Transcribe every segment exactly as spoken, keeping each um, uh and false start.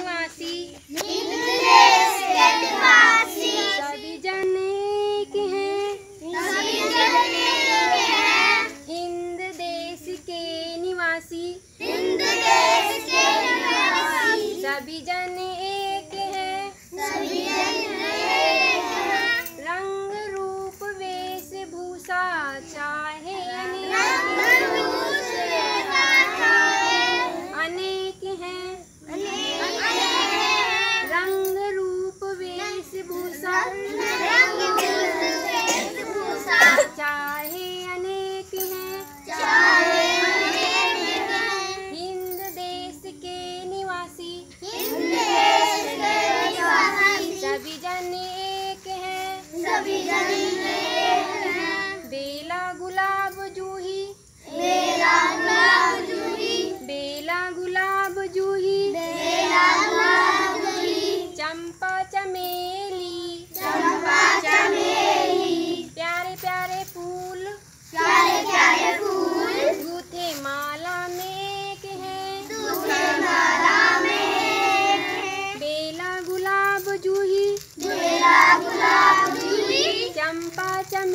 निवासी, हिंद देश के निवासी, सभी जन एक हैं, सभी जन एक हैं। हिंद देश के निवासी, हिंद देश के निवासी, सभी जन एक हैं, सभी जन एक हैं। रंग रूप वेशभूषा चाहे रंग अनेक, रूप वेशभूषा चाहे अनेक हैं, अनेक हैं। रंग रूप वेशभूषा रंग रूप वेशभूषा चाहे अनेक हैं, चाहे अनेक हैं। हिंद देश के निवासी, हिंद देश के निवासी, सभी जन एक हैं, सभी जन एक हैं। बेला गुलाब जूही, बेला गुलाब जूही, बेला गुलाब जूही, बेला गुलाब जूही, चंपा चमेली, चंपा चमेली, प्यारे प्यारे फूल प्यारे प्यारे फूल गूथे माला में एक हैं, सूखे माला में एक हैं। बेला गुलाब जूही, बेला गुलाब जूही, चंपा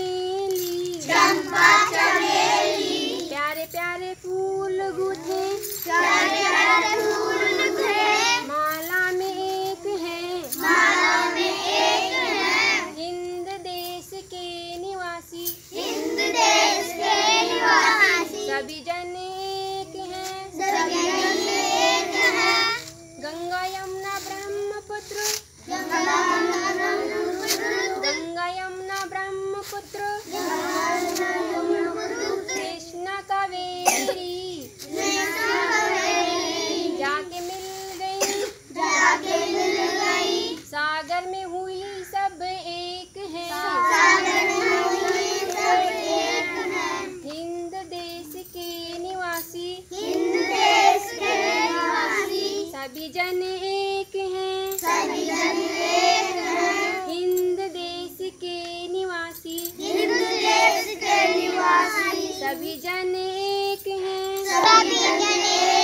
चमेली, चंपा चमेली, प्यारे प्यारे फूल गूथे प्यारे प्यारे फूल थे माला में एक हैं, माला में एक हैं। हिंद देश के निवासी, हिंद देश के निवासी, सभी जन एक हैं, सभी जन एक हैं। गंगा यमुना ब्रह्मपुत्र, गंगा यमुना ब्रह्मपुत्र, गंगा यमुना ब्रह्मपुत्र, गंगा यमुना ब्रह्मपुत्र, कृष्णा कावेरी कृष्णा कावेरी, जाके मिल गई, जाके मिल गई, सागर में हुई सब एक हैं, सागर में हुई सब एक हैं। हिंद देश के निवासी, हिंद देश के निवासी, सभी जन एक हैं, सभी जन एक हैं। हिंद देश के निवासी, हिंद देश के निवासी, सभी जन एक हैं, सभी जन एक